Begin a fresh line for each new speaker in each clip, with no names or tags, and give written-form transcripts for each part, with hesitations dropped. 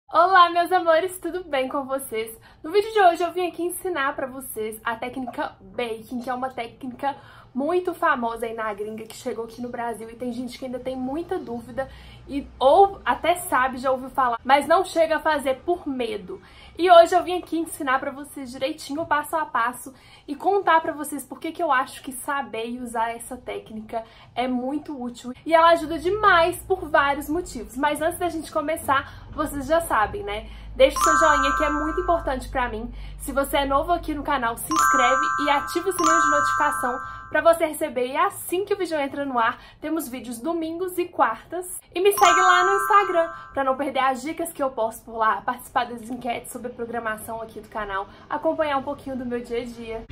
Olá, meus amores, tudo bem com vocês? No vídeo de hoje eu vim aqui ensinar pra vocês a técnica baking, que é uma técnica muito famosa aí na gringa, que chegou aqui no Brasil e tem gente que ainda tem muita dúvida ou até sabe, já ouviu falar, mas não chega a fazer por medo. E hoje eu vim aqui ensinar pra vocês direitinho, passo a passo, e contar pra vocês por que eu acho que saber e usar essa técnica é muito útil e ela ajuda demais por vários motivos. Mas antes da gente começar, vocês já sabem, né? Deixe seu joinha, que é muito importante pra mim. Se você é novo aqui no canal, se inscreve e ativa o sininho de notificação pra você receber. E assim que o vídeo entra no ar, temos vídeos domingos e quartas. E me segue lá no Instagram pra não perder as dicas que eu posto por lá, participar das enquetes sobre a programação aqui do canal, acompanhar um pouquinho do meu dia a dia.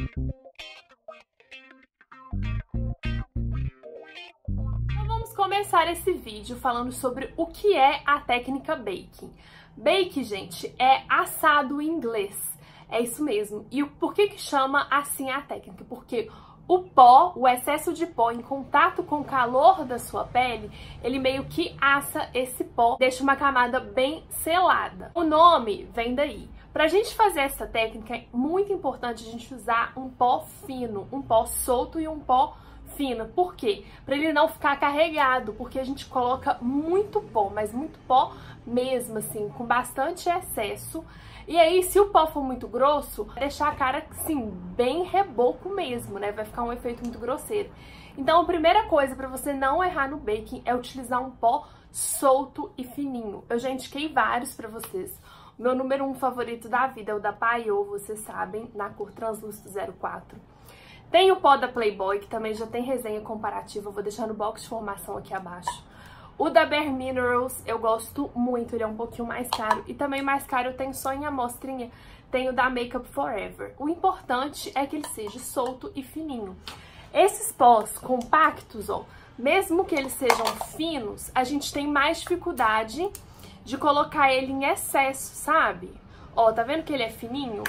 Então vamos começar esse vídeo falando sobre o que é a técnica baking. Bake, gente, é assado em inglês. É isso mesmo. E por que chama assim a técnica? Porque o pó, o excesso de pó em contato com o calor da sua pele, ele meio que assa esse pó, deixa uma camada bem selada. O nome vem daí. Pra gente fazer essa técnica é muito importante a gente usar um pó fino, um pó solto e um pó fino. Por quê? Para ele não ficar carregado, porque a gente coloca muito pó, mas muito pó mesmo, assim, com bastante excesso. E aí, se o pó for muito grosso, vai deixar a cara, assim, bem reboco mesmo, né? Vai ficar um efeito muito grosseiro. Então, a primeira coisa para você não errar no baking é utilizar um pó solto e fininho. Eu já indiquei vários para vocês. O meu número 1 favorito da vida é o da Paiô, vocês sabem, na cor translúcido 04. Tem o pó da Playboy, que também já tem resenha comparativa, eu vou deixar no box de informação aqui abaixo. O da Bare Minerals eu gosto muito, ele é um pouquinho mais caro. E também mais caro eu tenho só em amostrinha, tem o da Makeup Forever. O importante é que ele seja solto e fininho. Esses pós compactos, ó, mesmo que eles sejam finos, a gente tem mais dificuldade de colocar ele em excesso, sabe? Ó, tá vendo que ele é fininho?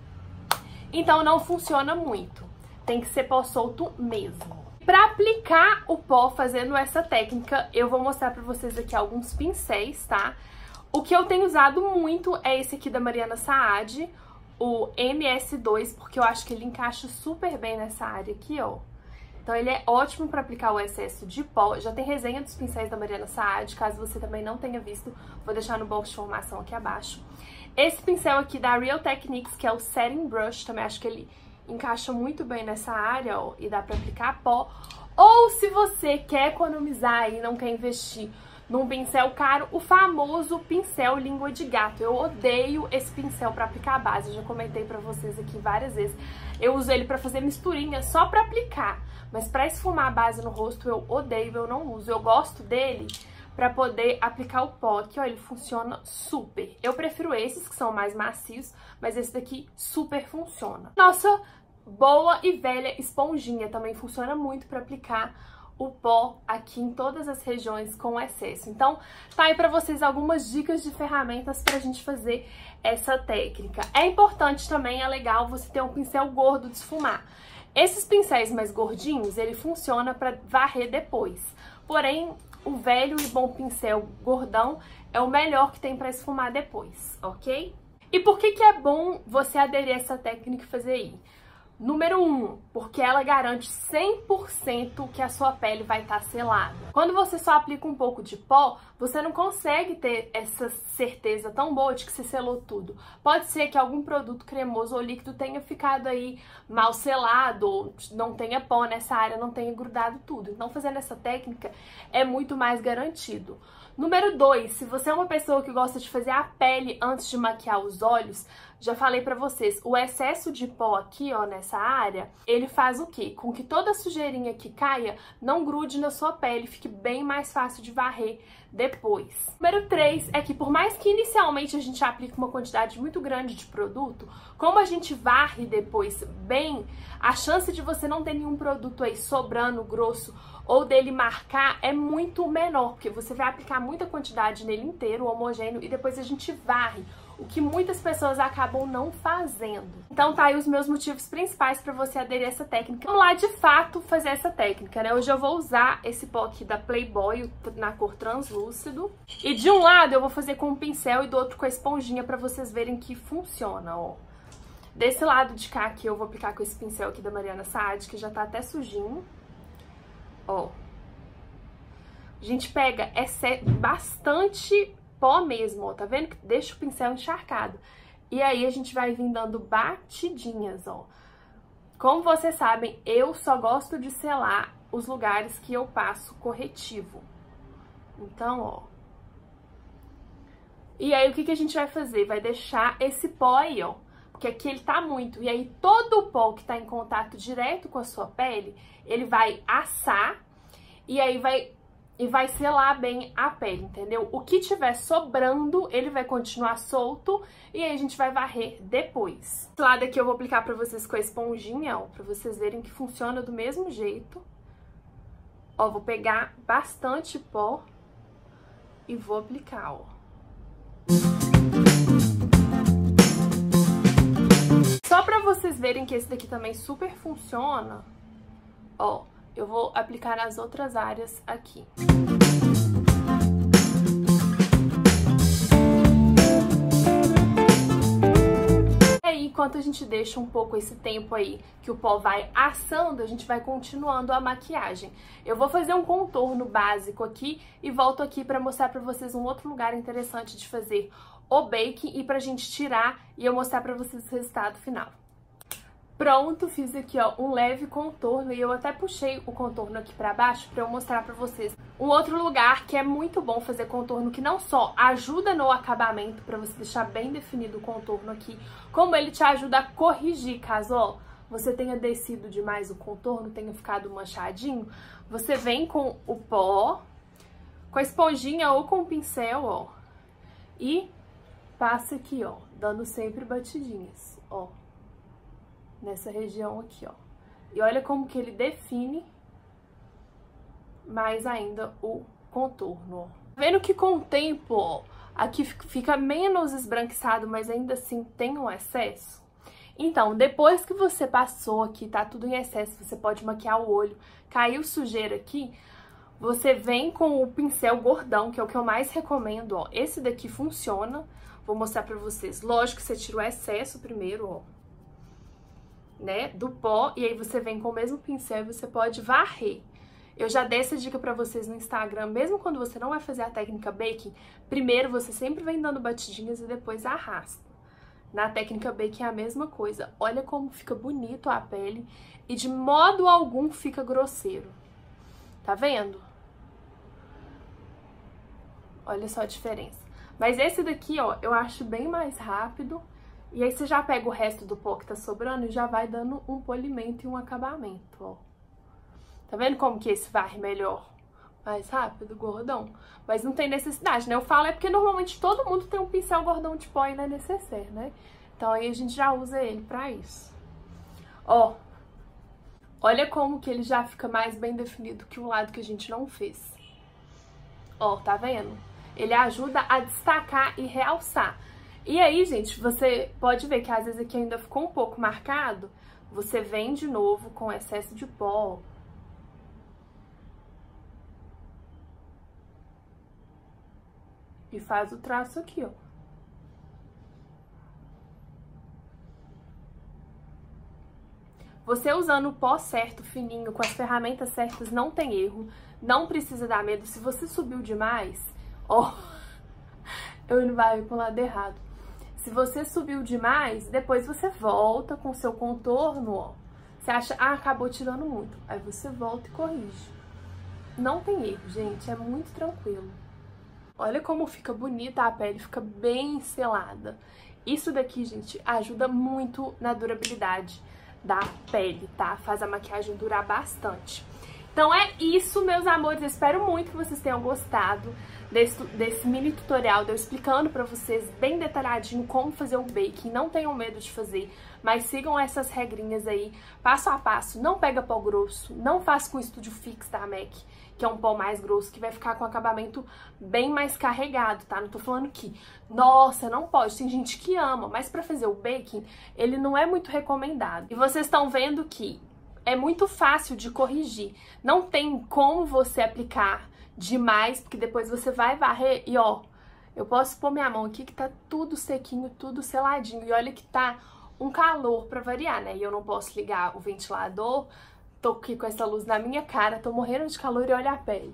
Então não funciona muito. Tem que ser pó solto mesmo. Para aplicar o pó fazendo essa técnica, eu vou mostrar para vocês aqui alguns pincéis, tá? O que eu tenho usado muito é esse aqui da Mariana Saad, o MS2, porque eu acho que ele encaixa super bem nessa área aqui, ó. Então ele é ótimo para aplicar o excesso de pó. Já tem resenha dos pincéis da Mariana Saad, caso você também não tenha visto, vou deixar no box de informação aqui abaixo. Esse pincel aqui da Real Techniques, que é o Setting Brush, também acho que ele encaixa muito bem nessa área, ó, e dá pra aplicar pó. Ou se você quer economizar e não quer investir num pincel caro, o famoso pincel língua de gato. Eu odeio esse pincel pra aplicar a base, eu já comentei pra vocês aqui várias vezes. Eu uso ele pra fazer misturinha só pra aplicar, mas pra esfumar a base no rosto eu odeio, eu não uso. Eu gosto dele pra poder aplicar o pó aqui, ó, ele funciona super. Eu prefiro esses que são mais macios, mas esse daqui super funciona. Nossa boa e velha esponjinha também funciona muito para aplicar o pó aqui em todas as regiões com excesso. Então, tá aí para vocês algumas dicas de ferramentas pra gente fazer essa técnica. É importante também, é legal você ter um pincel gordo de esfumar. Esses pincéis mais gordinhos, ele funciona para varrer depois. Porém, o velho e bom pincel gordão é o melhor que tem para esfumar depois, ok? E por que é bom você aderir a essa técnica e fazer aí? Número 1, porque ela garante 100% que a sua pele vai estar selada. Quando você só aplica um pouco de pó, você não consegue ter essa certeza tão boa de que você selou tudo. Pode ser que algum produto cremoso ou líquido tenha ficado aí mal selado, ou não tenha pó nessa área, não tenha grudado tudo. Então, fazendo essa técnica é muito mais garantido. Número 2, se você é uma pessoa que gosta de fazer a pele antes de maquiar os olhos, já falei pra vocês, o excesso de pó aqui, ó, nessa área, ele faz o quê? Com que toda a sujeirinha que caia não grude na sua pele, fique bem mais fácil de varrer depois. Número 3 é que por mais que inicialmente a gente aplique uma quantidade muito grande de produto, como a gente varre depois bem, a chance de você não ter nenhum produto aí sobrando grosso ou dele marcar é muito menor, porque você vai aplicar muita quantidade nele inteiro, homogêneo, e depois a gente varre, o que muitas pessoas acabam não fazendo. Então tá aí os meus motivos principais para você aderir a essa técnica. Vamos lá, de fato, fazer essa técnica, né? Hoje eu vou usar esse pó aqui da Playboy, na cor translúcido, translúcido. E de um lado eu vou fazer com o pincel e do outro com a esponjinha pra vocês verem que funciona, ó. Desse lado de cá aqui eu vou aplicar com esse pincel aqui da Mariana Saad, que já tá até sujinho. Ó. A gente pega bastante pó mesmo, ó. Tá vendo que deixa o pincel encharcado. E aí a gente vai vir dando batidinhas, ó. Como vocês sabem, eu só gosto de selar os lugares que eu passo corretivo. Então, ó. E aí, o que a gente vai fazer? Vai deixar esse pó aí, ó. Porque aqui ele tá muito. E aí, todo o pó que tá em contato direto com a sua pele, ele vai assar e aí vai selar bem a pele, entendeu? O que tiver sobrando, ele vai continuar solto e aí a gente vai varrer depois. Esse lado aqui eu vou aplicar pra vocês com a esponjinha, ó, pra vocês verem que funciona do mesmo jeito. Ó, vou pegar bastante pó e vou aplicar, ó. Só pra vocês verem que esse daqui também super funciona, ó, eu vou aplicar nas outras áreas aqui. E aí, enquanto a gente deixa um pouco esse tempo aí que o pó vai assando, a gente vai continuando a maquiagem. Eu vou fazer um contorno básico aqui e volto aqui pra mostrar pra vocês um outro lugar interessante de fazer o baking e pra gente tirar e eu mostrar pra vocês o resultado final. Pronto, fiz aqui, ó, um leve contorno e eu até puxei o contorno aqui pra baixo pra eu mostrar pra vocês. Um outro lugar que é muito bom fazer contorno, que não só ajuda no acabamento, pra você deixar bem definido o contorno aqui, como ele te ajuda a corrigir, caso, ó, você tenha descido demais o contorno, tenha ficado manchadinho, você vem com o pó, com a esponjinha ou com o pincel, ó, e passa aqui, ó, dando sempre batidinhas, ó. Nessa região aqui, ó. E olha como que ele define mais ainda o contorno, ó. Vendo que com o tempo, ó, aqui fica menos esbranquiçado, mas ainda assim tem um excesso? Então, depois que você passou aqui, tá tudo em excesso, você pode maquiar o olho, caiu sujeira aqui, você vem com o pincel gordão, que é o que eu mais recomendo, ó. Esse daqui funciona, vou mostrar pra vocês. Lógico que você tira o excesso primeiro, ó, né, do pó, e aí você vem com o mesmo pincel e você pode varrer. Eu já dei essa dica pra vocês no Instagram, mesmo quando você não vai fazer a técnica baking, primeiro você sempre vem dando batidinhas e depois arrasta. Na técnica baking é a mesma coisa. Olha como fica bonito a pele e de modo algum fica grosseiro. Tá vendo? Olha só a diferença. Mas esse daqui, ó, eu acho bem mais rápido. E aí você já pega o resto do pó que tá sobrando e já vai dando um polimento e um acabamento, ó. Tá vendo como que esse varre melhor? Mais rápido, gordão. Mas não tem necessidade, né? Eu falo é porque normalmente todo mundo tem um pincel gordão de pó e não é necessário, né? Então aí a gente já usa ele pra isso. Ó, olha como que ele já fica mais bem definido que o lado que a gente não fez. Ó, tá vendo? Ele ajuda a destacar e realçar. E aí, gente, você pode ver que às vezes aqui ainda ficou um pouco marcado. Você vem de novo com excesso de pó. E faz o traço aqui, ó. Você usando o pó certo, fininho, com as ferramentas certas, não tem erro. Não precisa dar medo. Se você subiu demais, ó, eu não vai pro lado errado. Se você subiu demais, depois você volta com o seu contorno, ó. Você acha, ah, acabou tirando muito. Aí você volta e corrige. Não tem erro, gente, é muito tranquilo. Olha como fica bonita a pele, fica bem selada. Isso daqui, gente, ajuda muito na durabilidade da pele, tá? Faz a maquiagem durar bastante. Então é isso, meus amores. Eu espero muito que vocês tenham gostado desse mini tutorial, de eu explicando pra vocês bem detalhadinho como fazer o baking. Não tenham medo de fazer, mas sigam essas regrinhas aí, passo a passo. Não pega pó grosso, não faça com o Studio Fix da MAC, que é um pó mais grosso, que vai ficar com acabamento bem mais carregado, tá? Não tô falando que, nossa, não pode, tem gente que ama, mas pra fazer o baking, ele não é muito recomendado. E vocês estão vendo que é muito fácil de corrigir. Não tem como você aplicar demais, porque depois você vai varrer e ó, eu posso pôr minha mão aqui que tá tudo sequinho, tudo seladinho. E olha que tá um calor pra variar, né? E eu não posso ligar o ventilador, tô aqui com essa luz na minha cara, tô morrendo de calor e olha a pele.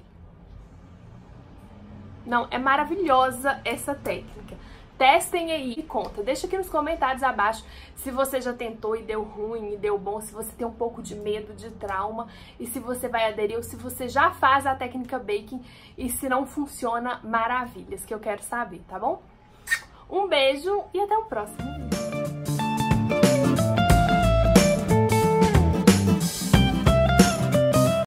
Não, é maravilhosa essa técnica. Testem aí e conta. Deixa aqui nos comentários abaixo se você já tentou e deu ruim e deu bom, se você tem um pouco de medo, de trauma, e se você vai aderir ou se você já faz a técnica baking e se não funciona, maravilhas, que eu quero saber, tá bom? Um beijo e até o próximo vídeo.